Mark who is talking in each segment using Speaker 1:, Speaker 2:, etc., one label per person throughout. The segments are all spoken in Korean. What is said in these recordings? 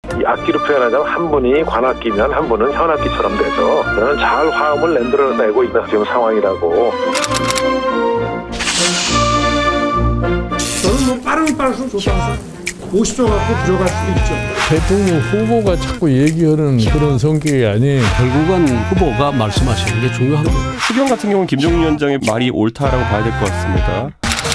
Speaker 1: 이 악기로 표현하자면 한 분이 관악기면 한 분은 현악기처럼 돼서 저는 잘 화음을 만들어내고 있는 지금 상황이라고.
Speaker 2: 저는 뭐 빠르면 빠를수록 좋다고 50조 갖고 들어갈 수도 있죠.
Speaker 3: 대통령 후보가 자꾸 얘기하는 그런 성격이 아닌
Speaker 4: 결국은 후보가 말씀하시는 게 중요한 거예요.
Speaker 5: 추경 같은 경우는 김종인 위원장의 말이 옳다라고 봐야 될 것 같습니다.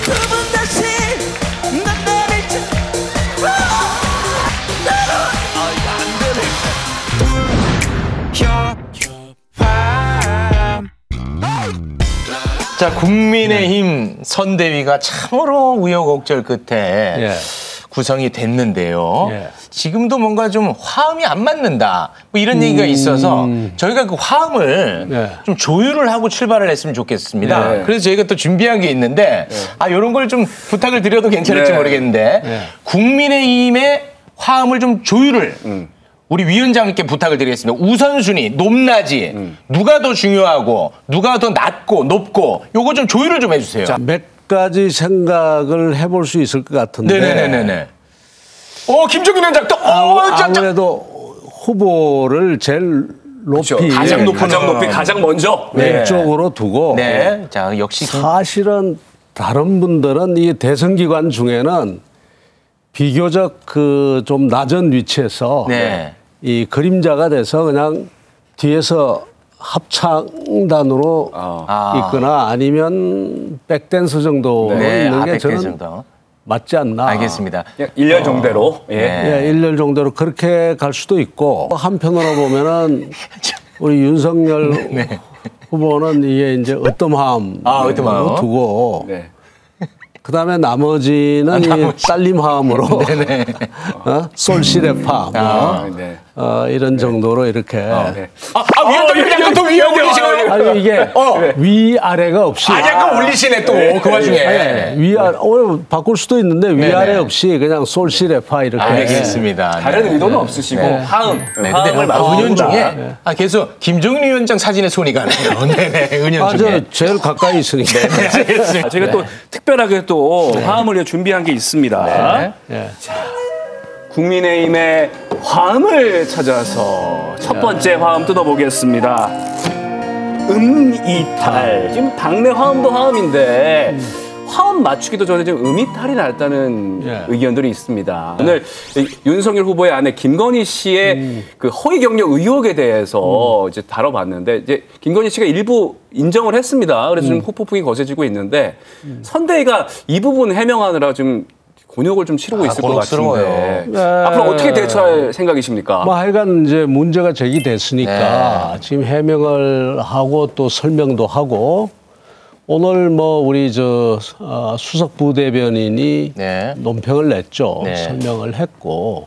Speaker 6: 자, 국민의힘 선대위가 참으로 우여곡절 끝에 구성이 됐는데요. 지금도 뭔가 좀 화음이 안 맞는다, 뭐 이런 얘기가 있어서 저희가 그 화음을 좀 조율을 하고 출발을 했으면 좋겠습니다. 그래서 저희가 또 준비한 게 있는데 이런 걸 좀 부탁을 드려도 괜찮을지 모르겠는데 국민의힘의 화음을 좀 조율을 우리 위원장님께 부탁을 드리겠습니다. 우선순위, 높낮이, 누가 더 중요하고 누가 더 낮고 높고 요거 좀 조율을 좀 해주세요.
Speaker 4: 자, 몇 가지 생각을 해볼 수 있을 것 같은데.
Speaker 6: 네네네네. 김종인 위원장 또
Speaker 4: 아무래도 후보를 제일 높이,
Speaker 6: 그렇죠. 가장 높이
Speaker 7: 가장 먼저
Speaker 4: 왼쪽으로 두고.
Speaker 6: 네. 자, 역시
Speaker 4: 사실은 다른 분들은 이 대선기관 중에는 비교적 그 좀 낮은 위치에서 이 그림자가 돼서 그냥 뒤에서 합창단으로 있거나 아니면 백댄서 정도 있는 게 저는 맞지 않나.
Speaker 6: 알겠습니다.
Speaker 7: 1년 정도로.
Speaker 4: 예, 1년 정도로 그렇게 갈 수도 있고, 한편으로 보면은 우리 윤석열 후보는 이게 이제 어떠함으로 두고 그다음에 나머지는 딸림화음으로 솔시레파 이런 정도로 이렇게
Speaker 6: 위원장님 또 위에 올리시나요?
Speaker 4: 아니 이게 위아래가 없이
Speaker 6: 약간 올리시네 또 그 와중에
Speaker 4: 위아래 바꿀 수도 있는데 위아래 없이 그냥 솔시레파 이렇게.
Speaker 6: 알겠습니다.
Speaker 7: 다른 의도는 없으시고 화음을
Speaker 6: 은연 중에 계속 김종인 위원장 사진에 손이 가네요. 은연 중에
Speaker 4: 제일 가까이 있으니까.
Speaker 6: 알겠습니다.
Speaker 7: 저희가 또 특별하게 또 화음을 준비한 게 있습니다. 자, 국민의힘의 화음을 찾아서 첫 번째 화음 뜯어보겠습니다. 음이탈. 지금 당내 화음도 화음인데 화음 맞추기도 전에 지금 음이탈이 낫다는 의견들이 있습니다. 오늘 윤석열 후보의 아내 김건희 씨의 그 허위 경력 의혹에 대해서 이제 다뤄봤는데 이제 김건희 씨가 일부 인정을 했습니다. 그래서 좀 후폭풍이 거세지고 있는데 선대위가 이 부분 해명하느라 좀 곤욕을 좀 치르고 있을 것 같은데 앞으로 어떻게 대처할 생각이십니까?
Speaker 4: 뭐 하여간 이제 문제가 제기됐으니까 지금 해명을 하고 또 설명도 하고 오늘 뭐 우리 수석 부대변인이 논평을 냈죠. 설명을 했고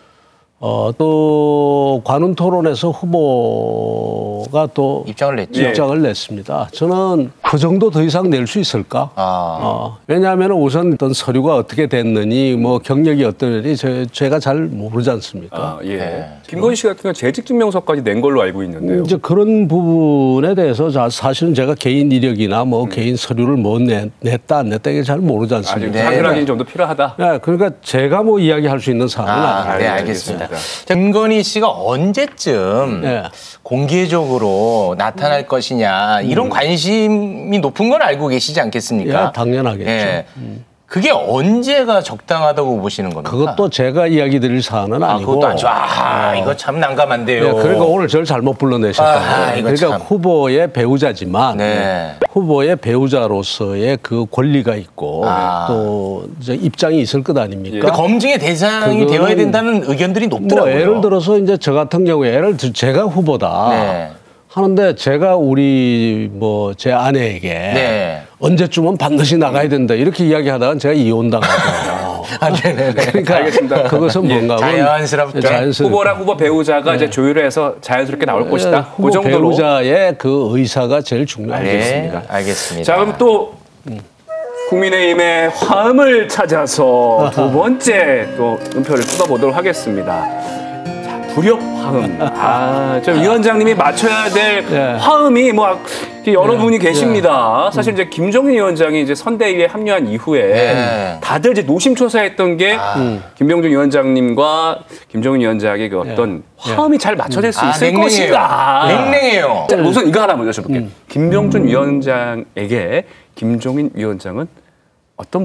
Speaker 4: 또 관훈 토론에서 후보가 또
Speaker 6: 입장을 냈죠.
Speaker 4: 입장을 냈습니다. 저는 그 정도 더 이상 낼 수 있을까? 왜냐하면 우선 어떤 서류가 어떻게 됐느니 뭐 경력이 어떠느니 제가 잘 모르지 않습니까?
Speaker 7: 김건희 씨 같은 경우는 재직증명서까지 낸 걸로 알고 있는데요.
Speaker 4: 이제 그런 부분에 대해서 사실은 제가 개인 이력이나 뭐 개인 서류를 뭐 냈다 안 냈다 이게 잘 모르지 않습니까?
Speaker 7: 확인하기는 좀 더 필요하다.
Speaker 4: 그러니까 제가 뭐 이야기할 수 있는 사안은 아니에요.
Speaker 6: 네, 알겠습니다. 김건희 씨가 언제쯤 공개적으로 나타날 것이냐 이런 관심이 높은 건 알고 계시지 않겠습니까?
Speaker 4: 당연하겠죠.
Speaker 6: 그게 언제가 적당하다고 보시는 겁니까?
Speaker 4: 그것도 제가 이야기 드릴 사안은 아니고.
Speaker 6: 그것도 아니죠. 이거 참 난감한데요.
Speaker 4: 그러니까 오늘 저를 잘못 불러내셨다고요. 그러니까 참. 후보의 배우자지만 후보의 배우자로서의 그 권리가 있고 또 이제 입장이 있을 것 아닙니까?
Speaker 6: 검증의 대상이 되어야 된다는 의견들이 높더라고요.
Speaker 4: 뭐 예를 들어서 이제 저 같은 경우에 제가 후보다. 하는데 제가 우리 뭐 제 아내에게 언제쯤은 반드시 나가야 된다 이렇게 이야기하다가 제가 이혼당하죠. 그러니까
Speaker 7: 알겠습니다.
Speaker 4: 그것은 뭔가
Speaker 6: 자연스럽게
Speaker 7: 후보랑 후보 배우자가 이제 조율해서 자연스럽게 나올 것이다.
Speaker 4: 후보
Speaker 7: 그 정도로
Speaker 4: 배우자의 그 의사가 제일 중요하겠습니다.
Speaker 6: 알겠습니다.
Speaker 7: 자, 그럼 또 국민의힘의 화음을 찾아서 두 번째 또 음표를 뜯어보도록 하겠습니다. 자, 구력 화음. 저 위원장님이 맞춰야 될 화음이 뭐 여러 분이 계십니다. 사실 이제 김종인 위원장이 이제 선대위에 합류한 이후에 다들 이제 노심초사했던 게 김병준 위원장님과 김종인 위원장의 그 어떤 화음이 잘 맞춰질 수 있을 것인가.
Speaker 6: 냉랭해요.
Speaker 7: 자, 우선 이거 하나 먼저 여쭤볼게요. 김병준 위원장에게 김종인 위원장은 어떤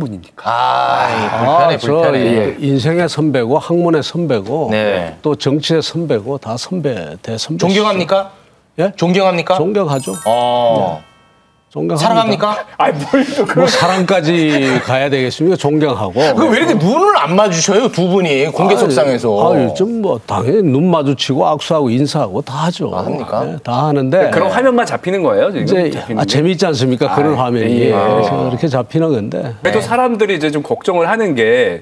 Speaker 7: 분입니까?
Speaker 6: 불편해.
Speaker 4: 인생의 선배고 학문의 선배고 또 정치의 선배고 다 선배, 대선배.
Speaker 6: 존경합니까?
Speaker 4: 예?
Speaker 6: 존경합니까?
Speaker 4: 존경하죠. 존경합니다.
Speaker 6: 사랑합니까?
Speaker 4: 뭐 사랑까지 가야 되겠습니까? 존경하고.
Speaker 6: 왜 이렇게 눈을 안 마주쳐요, 두 분이 공개석상에서?
Speaker 4: 요즘 뭐 당연히 눈 마주치고 악수하고 인사하고 다 하죠.
Speaker 6: 합니까?
Speaker 4: 네, 다 하는데.
Speaker 7: 그런 화면만 잡히는 거예요, 지금?
Speaker 4: 이제 재미있지 않습니까? 그런 화면이. 그래서 이렇게 잡히는 건데.
Speaker 7: 그래도 사람들이 이제 좀 걱정을 하는 게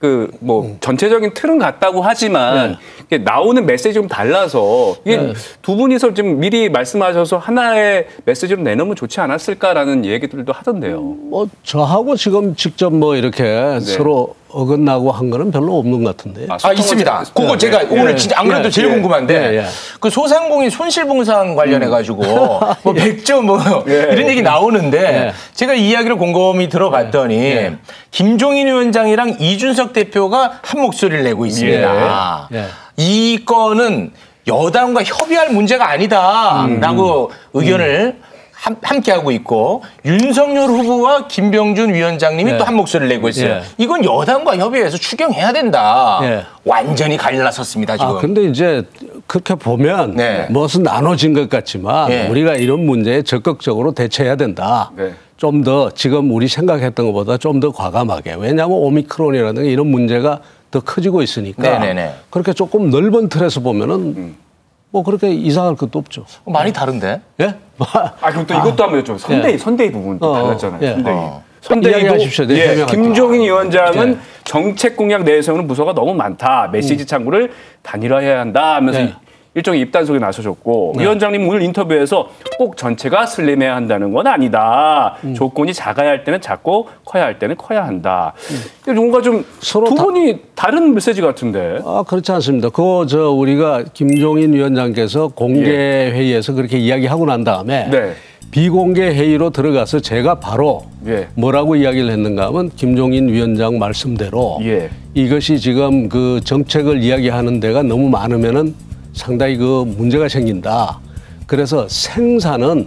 Speaker 7: 전체적인 틀은 같다고 하지만 이게 나오는 메시지 좀 달라서 이게 두 분이서 지금 미리 말씀하셔서 하나의 메시지로 내놓으면 좋지 않았을까라는 얘기들도 하던데요.
Speaker 4: 뭐 저하고 지금 직접 뭐 이렇게 서로 어긋나고 한 거는 별로 없는 것 같은데.
Speaker 6: 있습니다. 그거 제가 오늘 진짜 안 그래도 제일 궁금한데 그 소상공인 손실봉상 관련해가지고 뭐 100조 뭐 이런 얘기 나오는데 제가 이야기를 곰곰이 들어봤더니 김종인 위원장이랑 이준석 대표가 한 목소리를 내고 있습니다. 이 건은 여당과 협의할 문제가 아니다라고 의견을 함께 하고 있고 윤석열 후보와 김병준 위원장님이 또 한 목소리를 내고 있어요. 이건 여당과 협의해서 추경해야 된다. 완전히 갈라섰습니다, 지금.
Speaker 4: 근데 이제 그렇게 보면 무엇은 나눠진 것 같지만 우리가 이런 문제에 적극적으로 대처해야 된다. 좀 더 지금 우리 생각했던 것보다 좀 더 과감하게. 왜냐하면 오미크론이라든가 이런 문제가 더 커지고 있으니까 그렇게 조금 넓은 틀에서 보면은 뭐 그렇게 이상할 것도 없죠.
Speaker 6: 많이 다른데?
Speaker 4: 예?
Speaker 7: 그럼 또 이것도 한번 여쭤보세요. 선대위 부분도 달랐잖아요.
Speaker 4: 이야기하십시오.
Speaker 7: 김종인 위원장은 정책 공약 내에서는 부서가 너무 많다. 메시지 창구를 단일화해야 한다 하면서 일종의 입단속에 나서셨고 위원장님 오늘 인터뷰에서 꼭 전체가 슬림해야 한다는 건 아니다. 조건이 작아야 할 때는 작고 커야 할 때는 커야 한다. 뭔가 좀 두 분이 다른 메시지 같은데.
Speaker 4: 그렇지 않습니다. 우리가 김종인 위원장께서 공개 회의에서 그렇게 이야기하고 난 다음에 비공개 회의로 들어가서 제가 바로 뭐라고 이야기를 했는가 하면 김종인 위원장 말씀대로 이것이 지금 그 정책을 이야기하는 데가 너무 많으면은 상당히 그 문제가 생긴다. 그래서 생산은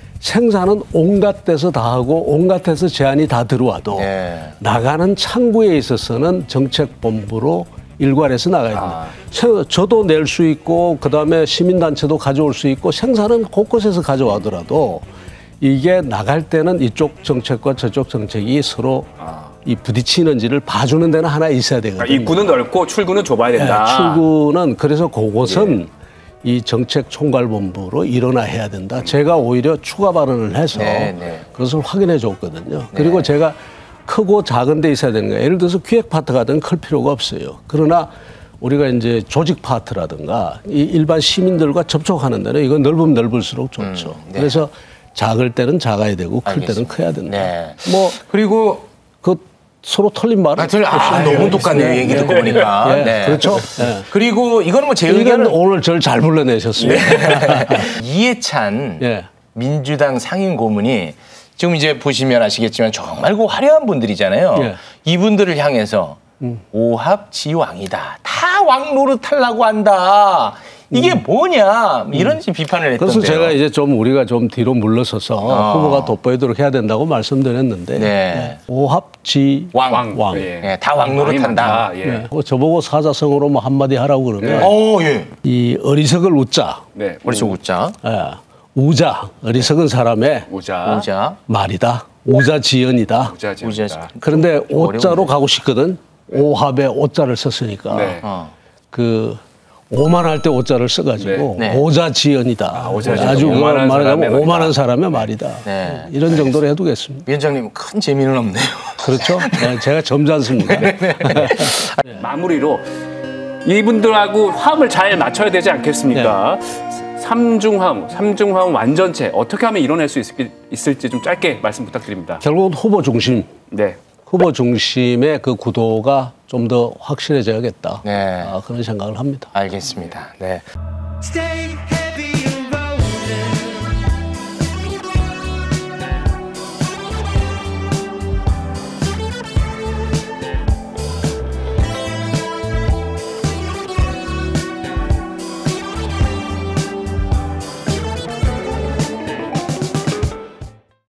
Speaker 4: 온갖 데서 다 하고 온갖 데서 제안이 다 들어와도 나가는 창구에 있어서는 정책본부로 일괄해서 나가야 된다. 저도 낼 수 있고 그다음에 시민단체도 가져올 수 있고 생산은 곳곳에서 가져와더라도 이게 나갈 때는 이쪽 정책과 저쪽 정책이 서로 이 부딪히는지를 봐주는 데는 하나 있어야 되거든요.
Speaker 7: 입구는 넓고 출구는 좁아야 된다.
Speaker 4: 출구는 그래서 그것은 이 정책총괄본부로 일어나야 된다. 제가 오히려 추가 발언을 해서 그것을 확인해 줬거든요. 그리고 제가 크고 작은 데 있어야 되는 거예요. 예를 들어서 기획 파트 같은 클 필요가 없어요. 그러나 우리가 이제 조직 파트라든가 이 일반 시민들과 접촉하는 데는 이건 넓으면 넓을수록 좋죠. 그래서 작을 때는 작아야 되고 클 때는 커야 된다. 뭐
Speaker 6: 그리고
Speaker 4: 서로 틀린 말은
Speaker 6: 너무 똑같네요. 얘기 듣고 보니까.
Speaker 4: 그렇죠.
Speaker 6: 그리고 이거는 뭐 제 의견은
Speaker 4: 오늘 저를 잘 불러내셨습니다.
Speaker 6: 이해찬 민주당 상임 고문이 지금 이제 보시면 아시겠지만 정말 그 화려한 분들이잖아요. 이분들을 향해서 오합지왕이다. 다 왕 노릇하려고 한다. 이게 뭐냐 이런 비판을 했던데요.
Speaker 4: 그래서 제가 이제 좀 우리가 좀 뒤로 물러서서 후보가 돋보이도록 해야 된다고 말씀드렸는데 오합지왕
Speaker 6: 다 왕 노릇한다.
Speaker 4: 저보고 사자성어로 뭐 한마디 하라고 그러면 이 어리석을 웃자.
Speaker 6: 어리석 웃자.
Speaker 4: 우자 어리석은 사람의
Speaker 6: 우자
Speaker 4: 말이다. 우자지연이다. 그런데 오자로 가고 싶거든. 오합에 오자를 썼으니까 그 오만할 때 오자를 써가지고 오자지연이다. 아주 말하자면 오만한 사람의 말이다. 이런 정도로 해두겠습니다.
Speaker 6: 위원장님 큰 재미는 없네요.
Speaker 4: 그렇죠. 제가 점잖습니다.
Speaker 7: 마무리로 이분들하고 화음을 잘 맞춰야 되지 않겠습니까? 삼중화음 완전체 어떻게 하면 이뤄낼 수 있을지 좀 짧게 말씀 부탁드립니다.
Speaker 4: 결국은 후보 중심. 후보 중심의 그 구도가 좀 더 확실해져야겠다.
Speaker 6: 네.
Speaker 4: 그런 생각을 합니다.
Speaker 6: 알겠습니다. 네.